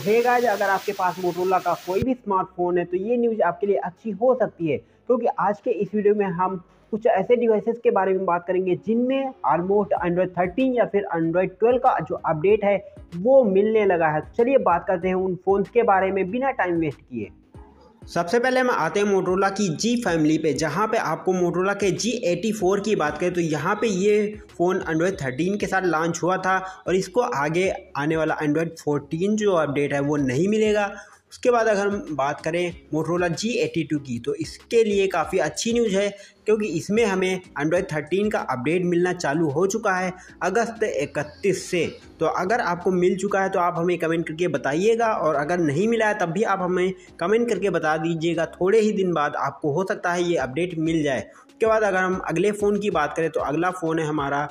Hey guys, अगर आपके पास Motorola का कोई भी स्मार्टफोन है तो ये न्यूज़ आपके लिए अच्छी हो सकती है, क्योंकि आज के इस वीडियो में हम कुछ ऐसे डिवाइसेस के बारे में बात करेंगे जिनमें ऑलमोस्ट एंड्रॉयड 13 या फिर एंड्रॉयड 12 का जो अपडेट है वो मिलने लगा है। तो चलिए बात करते हैं उन फ़ोन्स के बारे में बिना टाइम वेस्ट किए। सबसे पहले हम आते हैं मोटोरोला की जी फैमिली पे, जहाँ पे आपको मोटोरोला के G84 की बात करें तो यहाँ पे ये फ़ोन एंड्रॉयड 13 के साथ लॉन्च हुआ था और इसको आगे आने वाला एंड्रॉयड 14 जो अपडेट है वो नहीं मिलेगा। उसके बाद अगर हम बात करें मोटोरोला G82 की तो इसके लिए काफ़ी अच्छी न्यूज़ है, क्योंकि इसमें हमें एंड्रॉयड 13 का अपडेट मिलना चालू हो चुका है अगस्त 31 से। तो अगर आपको मिल चुका है तो आप हमें कमेंट करके बताइएगा, और अगर नहीं मिला है तब भी आप हमें कमेंट करके बता दीजिएगा। थोड़े ही दिन बाद आपको हो सकता है ये अपडेट मिल जाए। उसके बाद अगर हम अगले फ़ोन की बात करें तो अगला फ़ोन है हमारा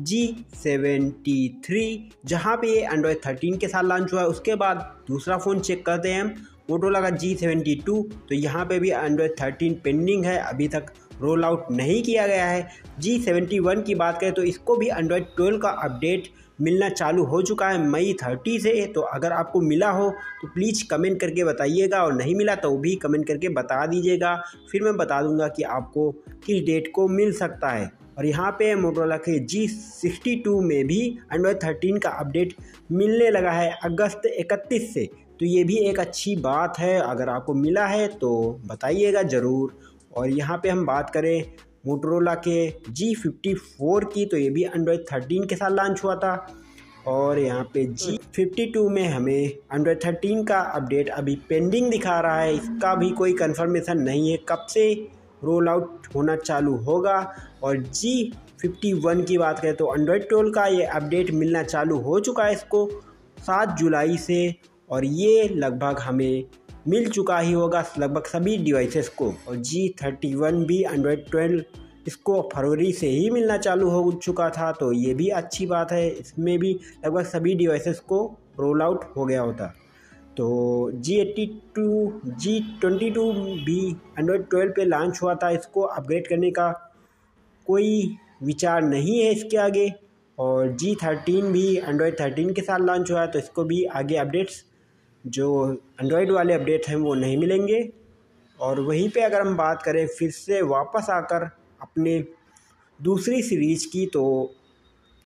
G73, जहाँ पे ये एंड्रॉयड 13 के साथ लॉन्च हुआ है। उसके बाद दूसरा फ़ोन चेक करते हैं मोटोरोला का G72, तो यहाँ पे भी एंड्रॉयड 13 पेंडिंग है, अभी तक रोल आउट नहीं किया गया है। G71 की बात करें तो इसको भी एंड्रॉयड 12 का अपडेट मिलना चालू हो चुका है मई 30 से। तो अगर आपको मिला हो तो प्लीज़ कमेंट करके बताइएगा, और नहीं मिला तो भी कमेंट करके बता दीजिएगा, फिर मैं बता दूंगा कि आपको किस डेट को मिल सकता है। और यहाँ पे मोटोरोला के G62 में भी एंड्रॉयड 13 का अपडेट मिलने लगा है अगस्त 31 से। तो ये भी एक अच्छी बात है, अगर आपको मिला है तो बताइएगा ज़रूर। और यहाँ पे हम बात करें मोटोरोला के G54 की, तो ये भी एंड्रॉयड 13 के साथ लॉन्च हुआ था। और यहाँ पे G52 में हमें एंड्रॉयड 13 का अपडेट अभी पेंडिंग दिखा रहा है, इसका भी कोई कंफर्मेशन नहीं है कब से रोल आउट होना चालू होगा। और G51 की बात करें तो एंड्रॉयड 12 का ये अपडेट मिलना चालू हो चुका है इसको 7 जुलाई से, और ये लगभग हमें मिल चुका ही होगा लगभग सभी डिवाइसेस को। और G31 भी एंड्रॉयड 12 इसको फरवरी से ही मिलना चालू हो चुका था, तो ये भी अच्छी बात है, इसमें भी लगभग सभी डिवाइसेस को रोल आउट हो गया होता। तो G82 G22 भी एंड्रॉयड 12 पे लॉन्च हुआ था, इसको अपग्रेड करने का कोई विचार नहीं है इसके आगे। और G13 भी एंड्रॉयड 13 के साथ लॉन्च हुआ है, तो इसको भी आगे अपडेट्स जो एंड्रॉयड वाले अपडेट हैं वो नहीं मिलेंगे। और वहीं पे अगर हम बात करें फिर से वापस आकर अपने दूसरी सीरीज़ की, तो